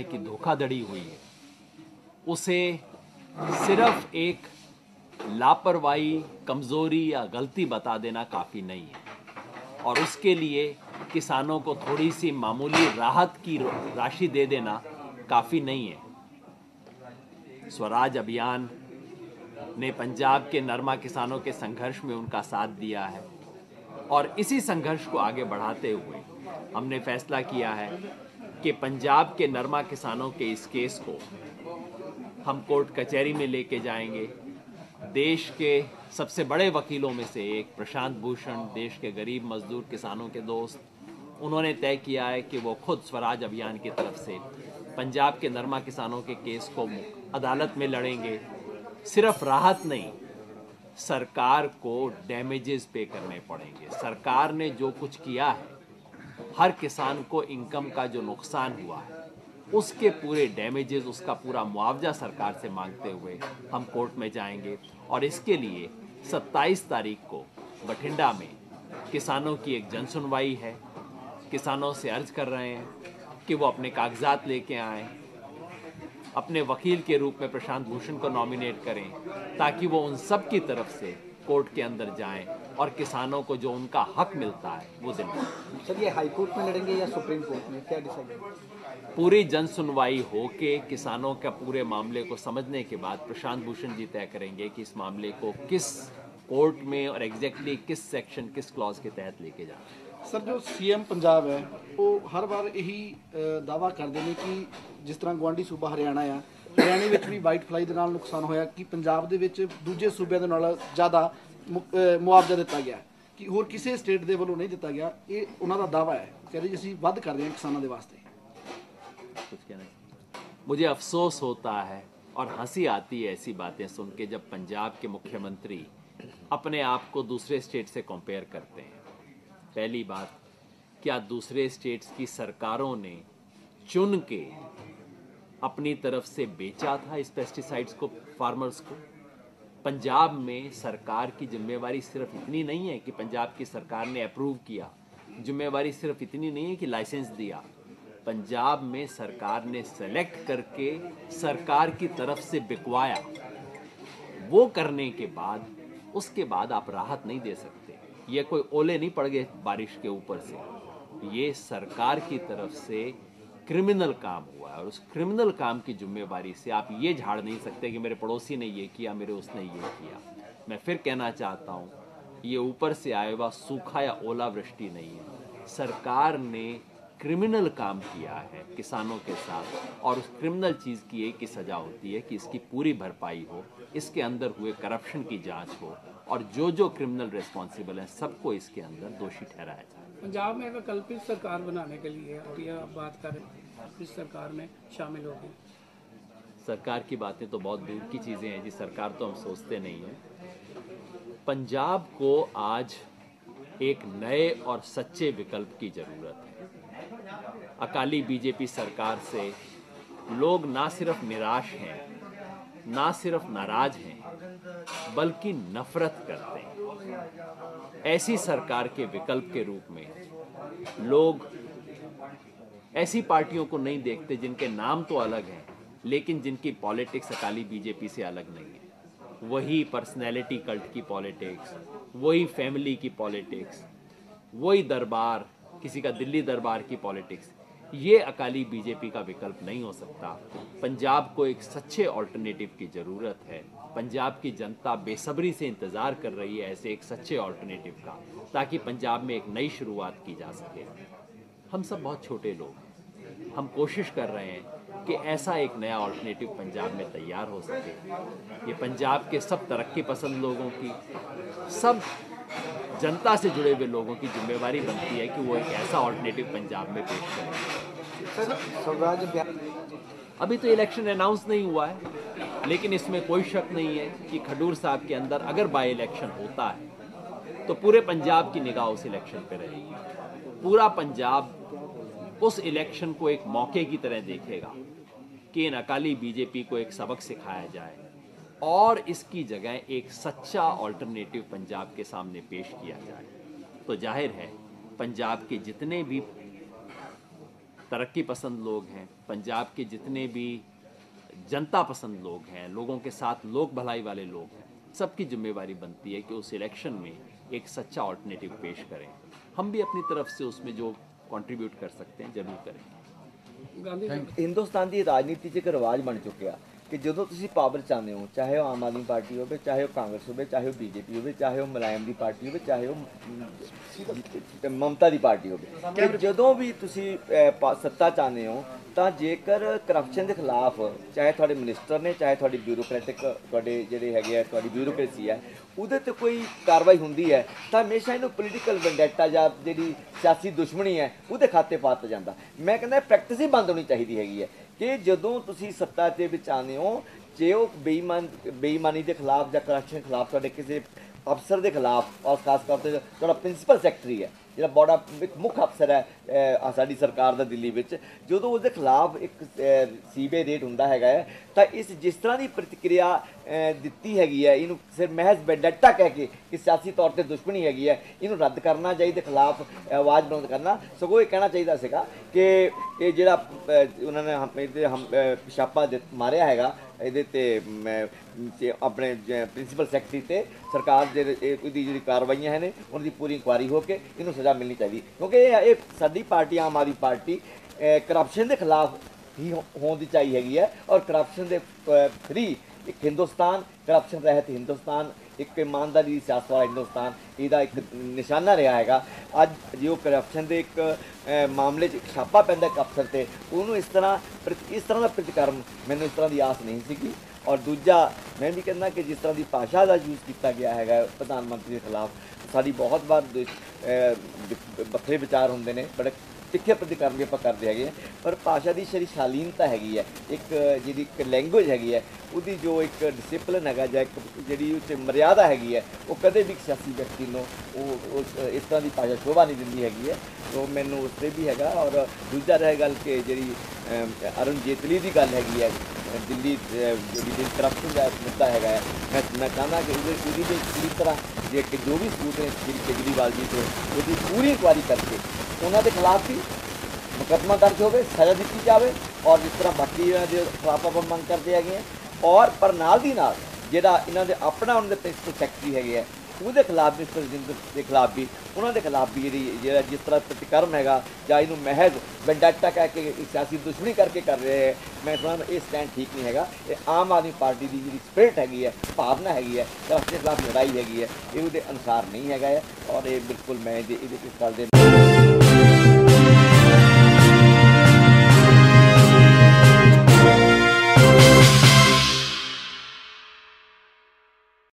तरह की धोखाधड़ी हुई है उसे सिर्फ एक लापरवाही, कमज़ोरी या गलती बता देना काफ़ी नहीं है और उसके लिए किसानों को थोड़ी सी मामूली राहत की राशि दे देना काफ़ी नहीं है। स्वराज अभियान ने पंजाब के नरमा किसानों के संघर्ष में उनका साथ दिया है और इसी संघर्ष को आगे बढ़ाते हुए हमने फैसला किया है कि पंजाब के नरमा किसानों के इस केस को हम कोर्ट कचहरी में लेके जाएंगे। देश के सबसे बड़े वकीलों में से एक प्रशांत भूषण, देश के गरीब मजदूर किसानों के दोस्त, उन्होंने तय किया है कि वो खुद स्वराज अभियान की तरफ से पंजाब के नरमा किसानों के केस को अदालत में लड़ेंगे। सिर्फ राहत नहीं, सरकार को डैमेजेस पे करने पड़ेंगे। सरकार ने जो कुछ किया है, हर किसान को इनकम का जो नुकसान हुआ है उसके पूरे डैमेजेस, उसका पूरा मुआवजा सरकार से मांगते हुए हम कोर्ट में जाएंगे और इसके लिए 27 तारीख को बठिंडा में किसानों की एक जनसुनवाई है। किसानों से अर्ज कर रहे हैं कि वो अपने कागजात लेके आएँ, अपने वकील के रूप में प्रशांत भूषण को नॉमिनेट करें ताकि वो उन सब की तरफ से कोर्ट के अंदर जाएं और किसानों को जो उनका हक मिलता है वो दिलवाएं। सर, ये हाई कोर्ट में लड़ेंगे या सुप्रीम कोर्ट में, क्या डिसाइड? पूरी जन सुनवाई होके किसानों का पूरे मामले को समझने के बाद प्रशांत भूषण जी तय करेंगे कि इस मामले को किस कोर्ट में और एग्जैक्टली किस सेक्शन, किस क्लॉज के तहत लेके जाना। सर, जो सीएम पंजाब है वो हर बार यही दावा करते हैं कि जिस तरह गुआढ़ी सूबा हरियाणा आ, हरियाणे में भी वाइट फ्लाई के नाल नुकसान होया कि पंजाब दे विच दूजे सूबे दे नाल ज़्यादा मुआवजा दिता गया कि होर किसी स्टेट के वालों नहीं दिता गया। ये उन्होंने दावा है, कहते जी असीं वध कर रहे हैं किसानों के वास्ते। कुछ कहना, मुझे अफसोस होता है और हंसी आती है ऐसी बातें सुन के जब पंजाब के मुख्यमंत्री अपने आप को दूसरे स्टेट से कंपेयर करते हैं। पहली बात, क्या दूसरे स्टेट्स की सरकारों ने चुन के अपनी तरफ से बेचा था इस पेस्टिसाइड्स को फार्मर्स को? पंजाब में सरकार की जिम्मेवारी सिर्फ इतनी नहीं है कि पंजाब की सरकार ने अप्रूव किया, जिम्मेवारी सिर्फ इतनी नहीं है कि लाइसेंस दिया। पंजाब में सरकार ने सेलेक्ट करके सरकार की तरफ से बिकवाया। वो करने के बाद उसके बाद आप राहत नहीं दे सकते। ये कोई ओले नहीं पड़ गए बारिश के ऊपर से, ये सरकार की तरफ से क्रिमिनल काम हुआ है और उस क्रिमिनल काम की जिम्मेवारी से आप ये झाड़ नहीं सकते कि मेरे पड़ोसी ने ये किया, मेरे उसने ये किया। मैं फिर कहना चाहता हूँ, ये ऊपर से आया हुआ सूखा या ओलावृष्टि नहीं है। सरकार ने क्रिमिनल काम किया है किसानों के साथ और उस क्रिमिनल चीज़ की एक ही सज़ा होती है कि इसकी पूरी भरपाई हो, इसके अंदर हुए करप्शन की जांच हो और जो क्रिमिनल रिस्पॉन्सिबल हैं सबको इसके अंदर दोषी ठहराया जाए। पंजाब में वैकल्पिक सरकार बनाने के लिए और ये आप बात करें इस सरकार में शामिल हो गए। सरकार की बातें तो बहुत दूर की चीज़ें हैं जी, सरकार तो हम सोचते नहीं हैं। पंजाब को आज एक नए और सच्चे विकल्प की ज़रूरत है। अकाली बीजेपी सरकार से लोग ना सिर्फ निराश हैं, ना सिर्फ नाराज हैं, बल्कि नफरत करते हैं। ऐसी सरकार के विकल्प के रूप में लोग ऐसी पार्टियों को नहीं देखते जिनके नाम तो अलग हैं लेकिन जिनकी पॉलिटिक्स अकाली बीजेपी से अलग नहीं है। वही पर्सनैलिटी कल्ट की पॉलिटिक्स, वही फैमिली की पॉलिटिक्स, वही दरबार, किसी का दिल्ली दरबार की पॉलिटिक्स, ये अकाली बीजेपी का विकल्प नहीं हो सकता। पंजाब को एक सच्चे ऑल्टरनेटिव की ज़रूरत है। पंजाब की जनता बेसब्री से इंतज़ार कर रही है ऐसे एक सच्चे ऑल्टरनेटिव का, ताकि पंजाब में एक नई शुरुआत की जा सके। हम सब बहुत छोटे लोग हैं, हम कोशिश कर रहे हैं कि ऐसा एक नया ऑल्टरनेटिव पंजाब में तैयार हो सके। ये पंजाब के सब तरक्की पसंद लोगों की, सब जनता से जुड़े हुए लोगों की जिम्मेवारी बनती है कि वो एक ऐसा ऑल्टरनेटिव पंजाब में पेश करें। अभी तो इलेक्शन अनाउंस नहीं हुआ है, लेकिन इसमें कोई शक नहीं है कि खडूर साहब के अंदर अगर बाई इलेक्शन होता है तो पूरे पंजाब की निगाह उस इलेक्शन पे रहेगी। पूरा पंजाब उस इलेक्शन को एक मौके की तरह देखेगा कि इन अकाली बीजेपी को एक सबक सिखाया जाए और इसकी जगह एक सच्चा ऑल्टरनेटिव पंजाब के सामने पेश किया जाए। तो जाहिर है पंजाब के जितने भी तरक्की पसंद लोग हैं, पंजाब के जितने भी जनता पसंद लोग हैं, लोगों के साथ लोक भलाई वाले लोग हैं, सबकी जिम्मेवारी बनती है कि उस इलेक्शन में एक सच्चा ऑल्टरनेटिव पेश करें। हम भी अपनी तरफ से उसमें जो कंट्रीब्यूट कर सकते हैं जरूर करेंगे। गांधी ਹਿੰਦੁਸਤਾਨ ਦੀ ਰਾਜਨੀਤੀ 'ਚ ਇੱਕ ਰਿਵਾਜ ਬਣ ਚੁੱਕਿਆ ਕਿ ਜਦੋਂ ਤੁਸੀਂ ਪਾਵਰ ਚਾਹੁੰਦੇ ਹੋ, ਚਾਹੇ ਉਹ ਆਮ ਆਦਮੀ ਪਾਰਟੀ ਹੋਵੇ, ਚਾਹੇ ਉਹ ਕਾਂਗਰਸ ਹੋਵੇ, ਚਾਹੇ ਉਹ ਬੀਜੇਪੀ ਹੋਵੇ, ਚਾਹੇ ਉਹ ਮੁਲਾਇਮ ਦੀ ਪਾਰਟੀ ਹੋਵੇ, ਚਾਹੇ ਉਹ ਮਮਤਾ ਦੀ ਪਾਰਟੀ ਹੋਵੇ, ਕਿ ਜਦੋਂ ਵੀ ਤੁਸੀਂ ਸੱਤਾ ਚਾਹੁੰਦੇ ਹੋ ਤਾਂ ਜੇਕਰ ਕਰਪਸ਼ਨ ਦੇ ਖਿਲਾਫ ਚਾਹੇ ਤੁਹਾਡੇ ਮਿਨਿਸਟਰ ਨੇ, ਚਾਹੇ ਤੁਹਾਡੀ ਬਿਊਰੋਕ੍ਰੈਟਿਕ ਤੁਹਾਡੇ ਜਿਹੜੇ ਹੈਗੇ ਆ, ਤੁਹਾਡੀ ਬਿਊਰੋਕ੍ਰੇਸੀ ਹੈ, ਉਹਦੇ 'ਤੇ ਕੋਈ ਕਾਰਵਾਈ ਹੁੰਦੀ ਹੈ ਤਾਂ ਹਮੇਸ਼ਾ ਇਹਨੂੰ ਪੋਲੀਟੀਕਲ ਵੈਂਡੈਟਾ ਜਾਂ ਜਿਹੜੀ ਸਿਆਸੀ ਦੁਸ਼ਮਣੀ ਹੈ ਉਹਦੇ ਖਾਤੇ ਪਾਤਾ ਜਾਂਦਾ। ਮੈਂ ਕਹਿੰਦਾ ਪ੍ਰੈਕਟਿਸ ਹੀ ਬੰਦ ਹੋਣੀ ਚਾਹੀਦੀ ਹੈਗੀ ਹੈ ਕਿ ਜਦੋਂ ਤੁਸੀਂ ਸੱਤਾ ਦੇ ਵਿੱਚ ਆਉਂਦੇ ਹੋ, ਜੇ ਉਹ ਬੇਈਮਾਨੀ ਦੇ ਖਿਲਾਫ ਜਾਂ ਕਰਪਸ਼ਨ ਦੇ ਖਿਲਾਫ ਤੁਹਾਡੇ ਕਿਸੇ ਅਫਸਰ ਦੇ ਖਿਲਾਫ, ਔਰ ਖਾਸ ਤੌਰ 'ਤੇ ਤੁਹਾਡਾ ਪ੍ਰਿੰਸੀਪਲ ਸੈਕਟਰੀ ਹੈ ਜਿਹੜਾ ਬੜਾ ਇੱਕ ਮੁੱਖ ਅਫਸਰ ਹੈ ਸਾਡੀ ਸਰਕਾਰ ਦਾ ਦਿੱਲੀ ਵਿੱਚ, ਜਦੋਂ ਉਹਦੇ ਖਿਲਾਫ ਇੱਕ ਸੀਬੀਆਈ ਰੇਡ ਹੁੰਦਾ ਹੈਗਾ ਹੈ ਤਾਂ ਜਿਸ ਤਰ੍ਹਾਂ ਦੀ ਪ੍ਰਤੀਕਿਰਿਆ ਦਿੱਤੀ ਹੈਗੀ ਹੈ, ਇਹਨੂੰ ਸਿਰ ਮਹਿਜ਼ ਵੈਂਡੈਟਾ ਕਹਿ ਕੇ ਕਿ ਸਿਆਸੀ ਤੌਰ 'ਤੇ ਦੁਸ਼ਮਣੀ ਹੈਗੀ ਹੈ, ਇਹਨੂੰ ਰੱਦ ਕਰਨਾ ਚਾਹੀਦਾ, ਖਿਲਾਫ ਆਵਾਜ਼ ਬੁਲੰਦ ਕਰਨਾ। ਸਗੋਂ ਇਹ ਕਹਿਣਾ ਚਾਹੀਦਾ ਸੀਗਾ ਕਿ ਇਹ ਜਿਹੜਾ ਉਹਨਾਂ ਨੇ ਇਹਦੇ ਛਾਪਾ ਮਾਰਿਆ ਹੈਗਾ ਇਹਦੇ 'ਤੇ ਆਪਣੇ ਪ੍ਰਿੰਸੀਪਲ ਸੈਕਟਰੀ 'ਤੇ ਸਰਕਾਰ ਦੇ ਉਹਦੀ ਜਿਹੜੀ ਕਾਰਵਾਈਆਂ ਨੇ ਉਹਨਾਂ ਦੀ ਪੂਰੀ ਇਨਕੁਆਇਰੀ ਹੋ ਕੇ ਇਹਨੂੰ ਸਜ਼ਾ ਮਿਲਣੀ ਚਾਹੀਦੀ, ਕਿਉਂਕਿ ਇਹ ਸਾਡੀ party Aam Aadmi party corruption ਦੇ ਖਿਲਾਫ ਹੀ ਹੋਣ ਦੀ ਚਾਹੀ ਹੈਗੀ ਹੈ, ਔਰ ਕਰਪਸ਼ਨ ਦੇ ਫਰੀ ਇੱਕ ਹਿੰਦੁਸਤਾਨ, ਕਰਪਸ਼ਨ ਰਹਿਤ ਹਿੰਦੁਸਤਾਨ, ਇੱਕ ਇਮਾਨਦਾਰੀ ਦੀ ਸਿਆਸਤ ਵਾਲਾ ਹਿੰਦੁਸਤਾਨ ਇਹਦਾ ਇੱਕ ਨਿਸ਼ਾਨਾ ਰਿਹਾ ਹੈਗਾ। ਅੱਜ ਜੇ ਉਹ ਕਰਪਸ਼ਨ ਦੇ ਇੱਕ ਮਾਮਲੇ 'ਚ ਛਾਪਾ ਪੈਂਦਾ ਇੱਕ ਅਫਸਰ 'ਤੇ, ਉਹਨੂੰ ਇਸ ਤਰ੍ਹਾਂ ਦਾ ਪ੍ਰਤੀਕਰਮ ਮੈਨੂੰ ਇਸ ਤਰ੍ਹਾਂ ਦੀ ਆਸ ਨਹੀਂ ਸੀਗੀ। ਔਰ ਦੂਜਾ ਮੈਂ ਵੀ ਕਹਿੰਦਾ ਕਿ ਜਿਸ ਤਰ੍ਹਾਂ ਦੀ ਭਾਸ਼ਾ ਦਾ ਯੂਜ਼ ਕੀਤਾ ਗਿਆ ਹੈਗਾ ਪ੍ਰਧਾਨ ਮੰਤਰੀ ਦੇ ਖਿਲਾਫ, ਸਾਡੀ ਬਹੁਤ ਵਾਰ ਵੱਖਰੇ ਵਿਚਾਰ ਹੁੰਦੇ ਨੇ, ਬੜੇ ਤਿੱਖੇ ਪ੍ਰਤੀਕਰਮ ਵੀ ਆਪਾਂ ਕਰਦੇ ਹੈਗੇ ਹਾਂ, ਪਰ ਭਾਸ਼ਾ ਦੀ ਜਿਹੜੀ ਸ਼ਾਲੀਨਤਾ ਹੈਗੀ ਹੈ, ਇੱਕ ਜਿਹੜੀ ਇੱਕ ਲੈਂਗੁਏਜ ਹੈਗੀ ਹੈ, ਉਹਦੀ ਜੋ ਇੱਕ ਡਿਸਿਪਲਿਨ ਹੈਗਾ ਜਾਂ ਇੱਕ ਜਿਹੜੀ ਉਹ 'ਚ ਮਰਿਆਦਾ ਹੈਗੀ ਹੈ, ਉਹ ਕਦੇ ਵੀ ਸਿਆਸੀ ਵਿਅਕਤੀ ਨੂੰ ਉਹ ਇਸ ਤਰ੍ਹਾਂ ਦੀ ਭਾਸ਼ਾ ਸ਼ੋਭਾ ਨਹੀਂ ਦਿੰਦੀ ਹੈਗੀ ਹੈ। तो मैनू उस पर भी है। और दूजा रह गल कि जी अरुण जेतली की गल हैगी है दिल्ली करप्शन का मुद्दा है, मैं चाहना कि पूरी पूरी तरह जो भी सबूत ने श्री केजरीवाल जी को उसकी पूरी इंक्वायरी करके उन्होंने खिलाफ भी मुकदमा दर्ज हो, सज़ा दी जाए और जिस तरह बाकी के खिलाफ आप मंग करते हैं। और पर नाल दी नाल जिहड़ा इन्हां दे अपना उन्होंने प्रिंसिपल सैकटरी है ਉਹਦੇ ਖਿਲਾਫ ਵੀ ਪ੍ਰੈਜ਼ੀਡੈਂਟ ਦੇ ਖਿਲਾਫ ਵੀ ਉਹਨਾਂ ਦੇ ਖਿਲਾਫ ਵੀ ਜਿਹੜਾ ਜਿਸ ਤਰ੍ਹਾਂ ਪ੍ਰਤੀਕਰਮ ਹੈਗਾ ਜਾਂ ਇਹਨੂੰ ਮਹਿਜ਼ ਵੈਂਡੈਟਾ ਕਹਿ ਕੇ ਸਿਆਸੀ ਦੁਸ਼ਮਣੀ ਕਰਕੇ ਕਰ ਰਹੇ ਹੈ, ਮੈਂ ਸਮਝਦਾ ਇਹ ਸਟੈਂਡ ਠੀਕ ਨਹੀਂ ਹੈਗਾ। ਇਹ ਆਮ ਆਦਮੀ ਪਾਰਟੀ ਦੀ ਜਿਹੜੀ ਸਪਿਰਿਟ ਹੈਗੀ ਹੈ, ਭਾਵਨਾ ਹੈਗੀ ਹੈ, ਕਰਪਸ਼ਨ ਦੇ ਖਿਲਾਫ ਲੜਾਈ ਹੈਗੀ ਹੈ, ਇਹ ਉਹਦੇ ਅਨੁਸਾਰ ਨਹੀਂ ਹੈਗਾ ਹੈ। ਔਰ ਇਹ ਬਿਲਕੁਲ ਮੈਂ ਇਹਦੇ ਇਸ ਗੱਲ ਦੇ